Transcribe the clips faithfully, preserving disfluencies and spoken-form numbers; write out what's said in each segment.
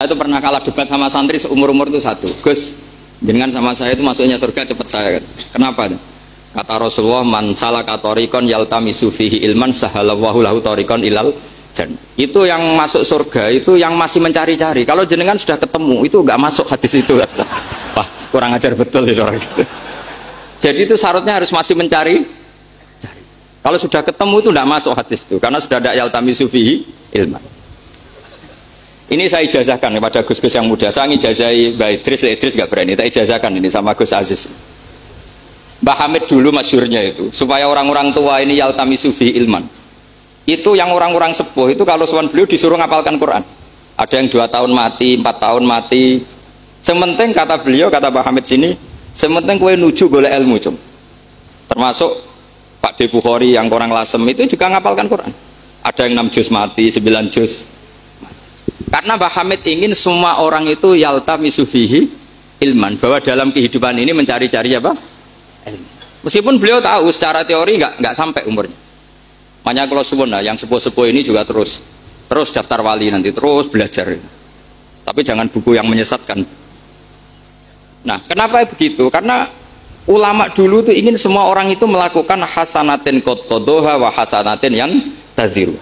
Itu pernah kalah debat sama santri seumur-umur itu satu. Gus, jenengan sama saya itu masuknya surga cepet saya. Kenapa? Kata Rasulullah, man salaka tariqan yaltamisu fihi ilman sahalallahu lahu tariqan ilal jannah. Itu yang masuk surga itu yang masih mencari-cari. Kalau jenengan sudah ketemu itu enggak masuk hadis itu. Wah, kurang ajar betul itu orang itu. Jadi itu syaratnya harus masih mencari. Cari. Kalau sudah ketemu itu enggak masuk hadis itu karena sudah ada yaltamisu fihi ilman. Ini saya ijazahkan kepada Gus-Gus yang muda. Saya ngijazahi Mbak Idris, Idris gak berani. Saya ijazahkan ini sama Gus Aziz. Mbah Hamid dulu masyhurnya itu supaya orang-orang tua ini yaltamisu fi ilman. Itu yang orang-orang sepuh itu kalau sowan beliau disuruh ngapalkan Quran. Ada yang dua tahun mati, empat tahun mati. Sementing kata beliau, kata Mbah Hamid sini, sementing kowe nuju golek ilmu cum. Termasuk Pak De Bukhari yang orang Lasem itu juga ngapalkan Quran. Ada yang enam juz mati, sembilan juz. Karena Mbah Hamid ingin semua orang itu yaltamisu fihi ilman, bahwa dalam kehidupan ini mencari-cari apa? Ilmu. Meskipun beliau tahu secara teori nggak nggak sampai umurnya. Makanya kalau suwun lah, yang sepuh-sepuh ini juga terus terus daftar wali nanti terus belajar. Tapi jangan buku yang menyesatkan. Nah, kenapa begitu? Karena ulama dulu tuh ingin semua orang itu melakukan hasanatin qad qadha wa hasanatin yang tadziru.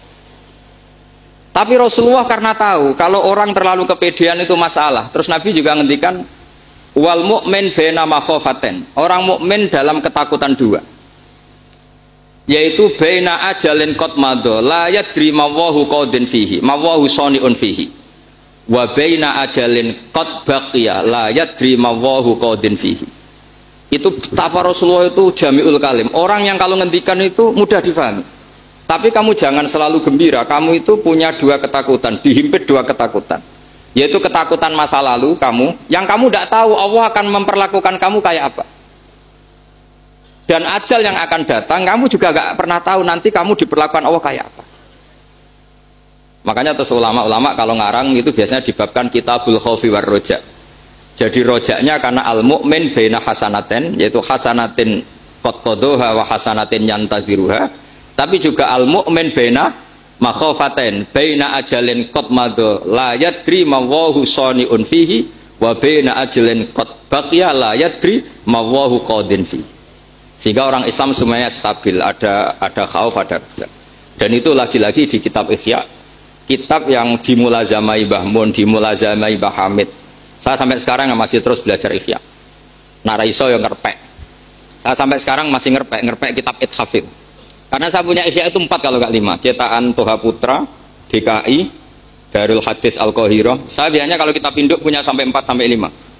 Tapi Rasulullah karena tahu kalau orang terlalu kepedean itu masalah. Terus Nabi juga ngendikan wal mu'min baina makhafaten. Orang mukmin dalam ketakutan dua. Yaitu baina ajalin qad madha la yadri mawahu qadin fihi, mawahu saniun fihi. Wa baina ajalin qad baqiya la yadri mawahu qadin fihi. Itu betapa Rasulullah itu jami'ul kalim. Orang yang kalau ngendikan itu mudah difahami. Tapi kamu jangan selalu gembira, kamu itu punya dua ketakutan, dihimpit dua ketakutan. Yaitu ketakutan masa lalu kamu, yang kamu tidak tahu Allah akan memperlakukan kamu kayak apa. Dan ajal yang akan datang, kamu juga gak pernah tahu nanti kamu diperlakukan Allah kayak apa. Makanya terus ulama-ulama kalau ngarang itu biasanya dibabkan kitabul khaufi war roja. Jadi rojaknya karena al-mu'min baina hasanatin, yaitu hasanatin qad qadha wa hasanatin yantaziruha. Tapi juga al-mu'min baina makhafatain baina ajalin qad madha la yadri mawahu saniun fihi wa baina ajalin qad baqiya la yadri mawahu qadin fihi. Sehingga orang Islam semuanya stabil, ada ada khauf, ada raja. Dan itu lagi-lagi di kitab Ihya, kitab yang dimulazamai Mbah Mun, dimulazamai Mbah Hamid. Saya sampai sekarang masih terus belajar Ihya. Naraiso yang ngerpek. Saya sampai sekarang masih ngerpek, ngerpek kitab Ithaf. Karena saya punya Ihya itu empat kalau nggak lima. Cetakan Toha Putra, D K I, Darul Hadis Al-Qahirah. Saya biasanya kalau kita pinduk punya sampai empat sampai lima.